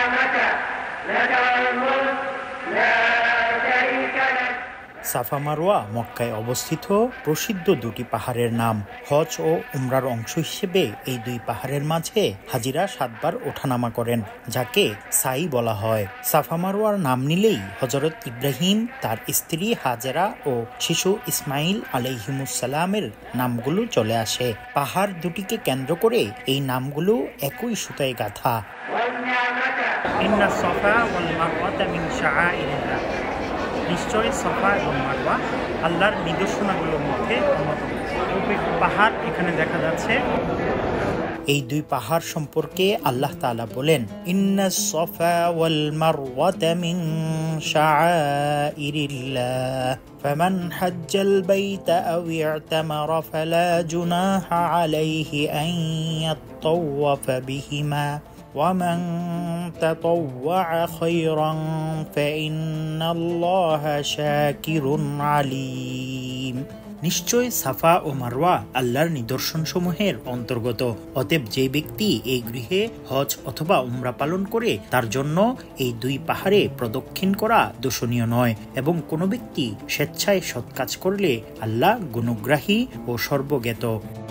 সাফা মারওয়া মক্কায় অবস্থিত প্রসিদ্ধ দুটি পাহাড়ের নাম। হজ ও উমরার অংশ হিসেবে এই দুই পাহাড়ের মাঝে হাজিরা 7 বার ওঠানামা করেন, যাকে সাই বলা হয়। সাফা মারওয়ার নাম নিলেই হযরত ইব্রাহিম, তার স্ত্রী হাজেরা ও শিশু ইসমাইল আলাইহিমুসসালামের নামগুলো চলে আসে। পাহাড় দুটিকে কেন্দ্র করে এই নামগুলো একই সুতায় গাঁথা। ইন্না সাফা ওয়াল মারওয়াতা মিন শাআইরিল্লাহ, নিশ্চয় সাফা এবং মারওয়া আল্লাহর নিদর্শনগুলোর মধ্যে অন্যতম। পাহাড় এখানে দেখা যাচ্ছে। এই দুই পাহাড় সম্পর্কে আল্লাহ তাআলা বলেন, ইন্নাস সাফা ওয়াল মারওয়াতা মিন শাআইরিল্লাহ ফামান হাজ্জাল বাইতা আও ইতামারা ফালা জুনাহা আলাইহি আন ইয়াতাওয়াফা বিহিমা ومن تطوع خيرا فإن الله شاكر عليم। নিশ্চয় সাফা ও মারওয়া আল্লাহর নিদর্শন সমূহের অন্তর্গত। অতএব যে ব্যক্তি এই গৃহে হজ অথবা উমরা পালন করে তার জন্য এই দুই পাহাড়ে প্রদক্ষিণ করা দোষণীয় নয়, এবং কোনো ব্যক্তি স্বেচ্ছায় সৎ কাজ করলে আল্লাহ গুণগ্রাহী ও সর্বজ্ঞাত।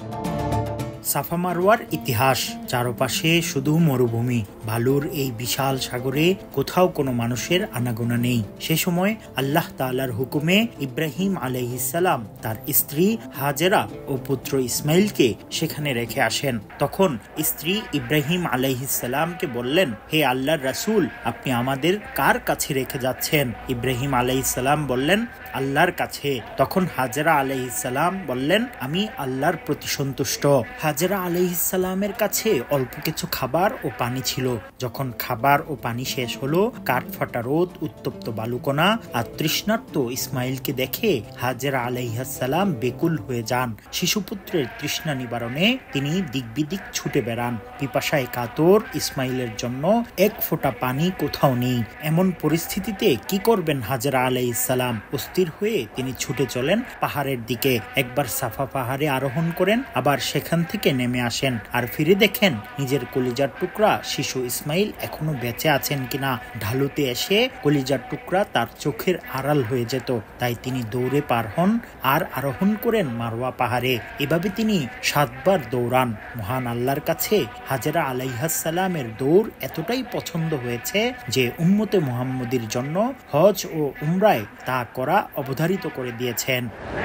সাফা মারওয়ার ইতিহাস। চারপাশে শুধু মরুভূমি, বালুর এই বিশাল সাগরে কোথাও কোনো মানুষের আনাগোনা নেই। সে সময় আল্লাহ তাআলার হুকুমে ইব্রাহিম আলাইহিসসালাম তার স্ত্রী হাজেরা ও পুত্র ইসমাইলকে সেখানে রেখে আসেন। তখন স্ত্রী ইব্রাহিম আলাইহিসসালামকে বললেন, হে আল্লাহর রাসূল, আপনি আমাদের কার কাছে রেখে যাচ্ছেন? ইব্রাহিম আলাইহিসসালাম বললেন, আল্লাহর কাছে। তখন হাজেরা আলাইহিসসালাম বললেন, আমি আল্লাহর প্রতি সন্তুষ্ট। হাজেরা আলাইহিসসালামের কাছে অল্প কিছু খাবার ও পানি ছিল। যখন খাবার ও পানি শেষ হলো, কাঠফাটা রোদ, উত্তপ্ত বালুকণা আর তৃষ্ণার্ত ইসমাইলকে দেখে হাজেরা আলাইহিসসালাম বেকুল হয়ে যান। শিশুপুত্রের তৃষ্ণা নিবারণে তিনি দিকবিদিক ছুটে বেড়ান। পিপাসায় কাতর ইসমাইলের জন্য এক ফোঁটা পানি কোথাও নেই। এমন পরিস্থিতিতে কি করবেন হাজেরা আলাইহিসসালাম? অস্থির হয়ে তিনি ছুটে চলেন পাহাড়ের দিকে। একবার সাফা পাহাড়ে আরোহণ করেন, আবার সেখান থেকে নেমে আসেন, আর ফিরে দেখেন নিজের কলিজার টুকরা শিশু ইসমাইল এখনো বেঁচে আছেন কিনা। ঢালুতে এসে কলিজার টুকরা তার চোখের আড়াল হয়ে যেত। তাই তিনি দৌড়ে পার হন আর আরোহণ করেন মারওয়া পাহাড়ে। এভাবে তিনি 7 বার দৌড়ান। মহান আল্লাহর কাছে হাজেরা আলাইহিসসালামের দৌড় এতটাই পছন্দ হয়েছে যে উম্মতে মুহাম্মদীর জন্য হজ ও উমরায় তা করা অবধারিত করে দিয়েছেন।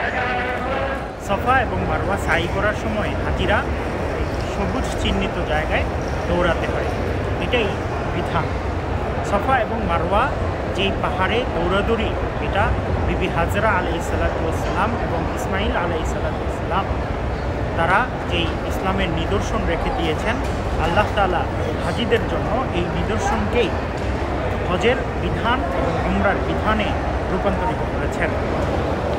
সাফা এবং মারওয়া সাই করার সময় হাজিরা সবুজ চিহ্নিত জায়গায় দৌড়াতে হয়, এটাই বিধান। সাফা এবং মারওয়া যেই পাহাড়ে দৌড়াদৌড়ি, এটা বিবি হাজেরা আলাইহিসসালাম এবং ইসমাইল আলাইহিসসালাম তারা যেই ইসলামের নিদর্শন রেখে দিয়েছেন, আল্লাহ তাআলা হাজিদের জন্য এই নিদর্শনকেই হজের বিধান এবং উমরার বিধানে রূপান্তরিত করেছেন।